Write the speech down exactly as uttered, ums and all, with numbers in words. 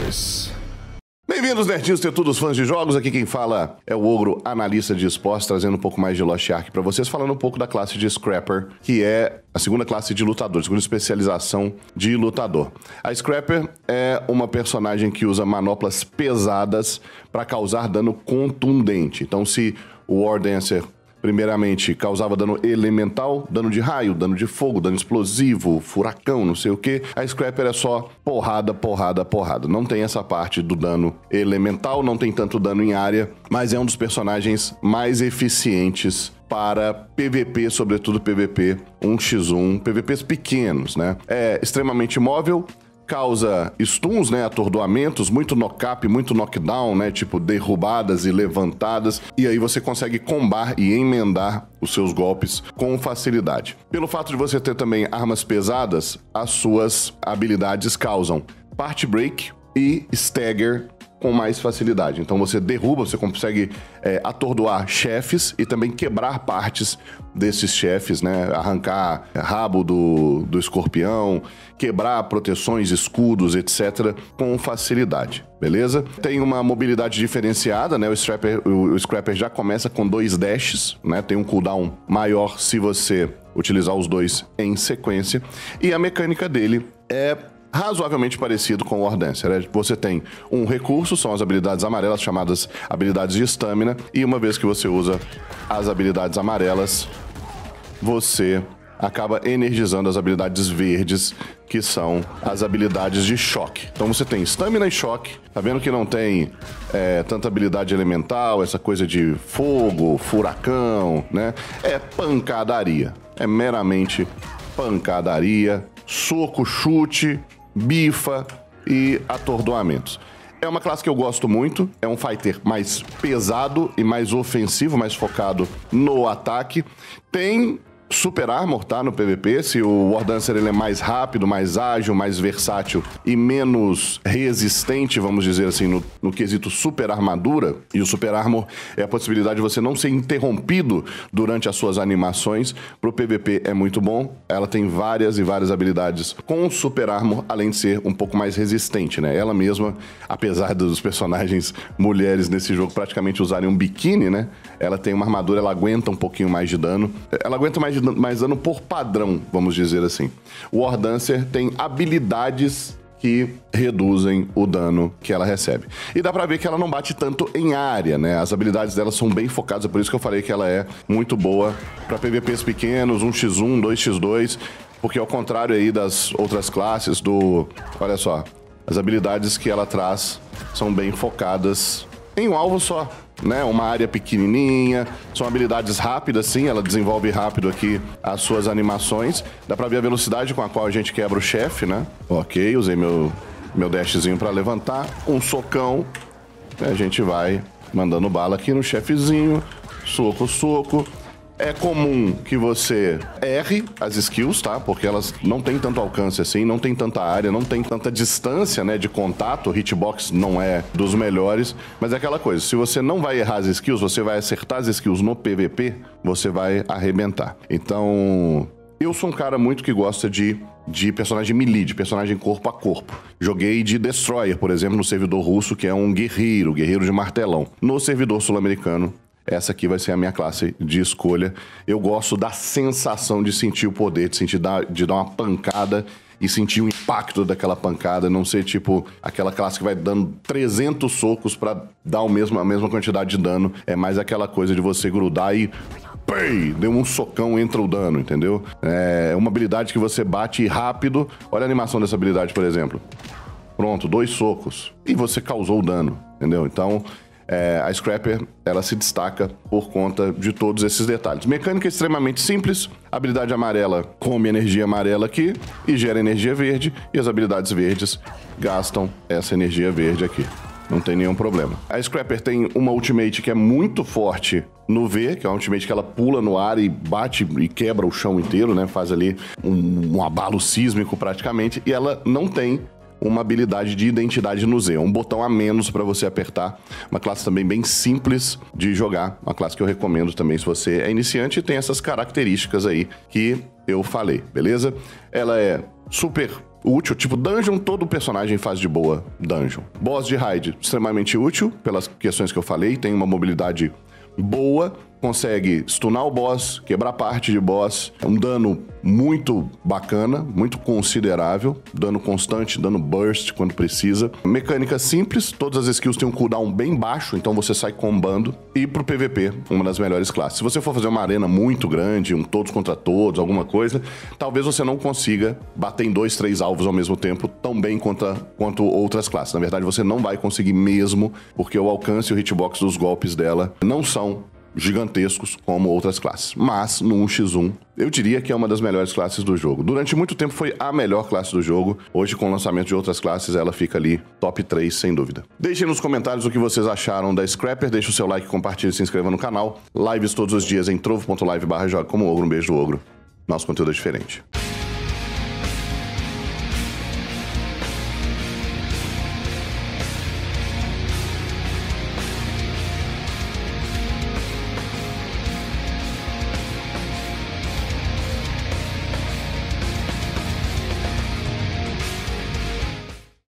Esportes. Bem-vindos, nerdinhos, ter todos os fãs de jogos. Aqui quem fala é o Ogro, analista de esportes, trazendo um pouco mais de Lost Ark pra vocês, falando um pouco da classe de Scrapper, que é a segunda classe de lutador, a segunda especialização de lutador. A Scrapper é uma personagem que usa manoplas pesadas para causar dano contundente. Então, se o War Dancer primeiramente causava dano elemental, dano de raio, dano de fogo, dano explosivo, furacão, não sei o que, a Scrapper é só porrada, porrada, porrada. Não tem essa parte do dano elemental, não tem tanto dano em área, mas é um dos personagens mais eficientes para P V P, sobretudo P V P um contra um, P V Ps pequenos, né? É extremamente móvel, causa stuns, né, atordoamentos, muito knock-up, muito knockdown, né, tipo derrubadas e levantadas, e aí você consegue combar e emendar os seus golpes com facilidade. Pelo fato de você ter também armas pesadas, as suas habilidades causam Part Break e Stagger com mais facilidade. Então você derruba, você consegue é, atordoar chefes e também quebrar partes desses chefes, né? Arrancar rabo do, do escorpião, quebrar proteções, escudos, etcétera com facilidade, beleza? Tem uma mobilidade diferenciada, né? O Scrapper, o, o Scrapper já começa com dois dashes, né? Tem um cooldown maior se você utilizar os dois em sequência. E a mecânica dele é razoavelmente parecido com o War Dancer. Você tem um recurso, são as habilidades amarelas, chamadas habilidades de estamina, e uma vez que você usa as habilidades amarelas, você acaba energizando as habilidades verdes, que são as habilidades de choque. Então você tem estamina e choque, tá vendo que não tem é, tanta habilidade elemental, essa coisa de fogo, furacão, né? É pancadaria, é meramente pancadaria, soco, chute, bifa e atordoamentos. É uma classe que eu gosto muito, é um fighter mais pesado e mais ofensivo, mais focado no ataque. Tem Super Armor, tá, no P V P. Se o War Dancer ele é mais rápido, mais ágil, mais versátil e menos resistente, vamos dizer assim, no, no quesito Super Armadura, e o Super Armor é a possibilidade de você não ser interrompido durante as suas animações, pro P V P é muito bom. Ela tem várias e várias habilidades com o Super Armor, além de ser um pouco mais resistente, né? Ela mesma, apesar dos personagens mulheres nesse jogo praticamente usarem um biquíni, né? Ela tem uma armadura, ela aguenta um pouquinho mais de dano. Ela aguenta mais de mais dano por padrão, vamos dizer assim. O War Dancer tem habilidades que reduzem o dano que ela recebe. E dá pra ver que ela não bate tanto em área, né? As habilidades dela são bem focadas, é por isso que eu falei que ela é muito boa pra P V Ps pequenos, um contra um, dois contra dois, porque ao contrário aí das outras classes do... Olha só, as habilidades que ela traz são bem focadas em um alvo só, né? Uma área pequenininha, são habilidades rápidas, sim, ela desenvolve rápido aqui as suas animações. Dá pra ver a velocidade com a qual a gente quebra o chefe, né? Ok, usei meu, meu dashzinho pra levantar, um socão, a gente vai mandando bala aqui no chefezinho, soco, soco. É comum que você erre as skills, tá? Porque elas não têm tanto alcance assim, não tem tanta área, não tem tanta distância, né, de contato. O hitbox não é dos melhores, mas é aquela coisa, se você não vai errar as skills, você vai acertar as skills no P V P, você vai arrebentar. Então, eu sou um cara muito que gosta de, de personagem melee, de personagem corpo a corpo. Joguei de Destroyer, por exemplo, no servidor russo, que é um guerreiro, guerreiro de martelão. No servidor sul-americano, essa aqui vai ser a minha classe de escolha. Eu gosto da sensação de sentir o poder, de sentir dar, de dar uma pancada e sentir o impacto daquela pancada, não ser tipo aquela classe que vai dando trezentos socos pra dar o mesmo, a mesma quantidade de dano. É mais aquela coisa de você grudar e... Pei, deu um socão, entra o dano, entendeu? É uma habilidade que você bate rápido. Olha a animação dessa habilidade, por exemplo. Pronto, dois socos. E você causou o dano, entendeu? Então... É, a Scrapper, ela se destaca por conta de todos esses detalhes. Mecânica extremamente simples, habilidade amarela come energia amarela aqui e gera energia verde, e as habilidades verdes gastam essa energia verde aqui. Não tem nenhum problema. A Scrapper tem uma ultimate que é muito forte no V, que é uma ultimate que ela pula no ar e bate e quebra o chão inteiro, né? Faz ali um, um abalo sísmico praticamente, e ela não tem uma habilidade de identidade no Z, um botão a menos para você apertar. Uma classe também bem simples de jogar, uma classe que eu recomendo também se você é iniciante e tem essas características aí que eu falei, beleza? Ela é super útil. Tipo, dungeon, todo personagem faz de boa dungeon. Boss de raid, extremamente útil, pelas questões que eu falei. Tem uma mobilidade boa, consegue stunar o boss, quebrar parte de boss, um dano muito bacana, muito considerável, dano constante, dano burst quando precisa. Mecânica simples, todas as skills têm um cooldown bem baixo, então você sai combando. E pro P V P, uma das melhores classes. Se você for fazer uma arena muito grande, um todos contra todos, alguma coisa, talvez você não consiga bater em dois, três alvos ao mesmo tempo tão bem quanto, quanto outras classes. Na verdade, você não vai conseguir mesmo, porque o alcance e o hitbox dos golpes dela não são gigantescos como outras classes. Mas, no um contra um, eu diria que é uma das melhores classes do jogo. Durante muito tempo foi a melhor classe do jogo. Hoje, com o lançamento de outras classes, ela fica ali top três, sem dúvida. Deixem nos comentários o que vocês acharam da Scrapper. Deixe o seu like, compartilhe e se inscreva no canal. Lives todos os dias em trovo ponto live barra joga como ogro. Um beijo do ogro. Nosso conteúdo é diferente.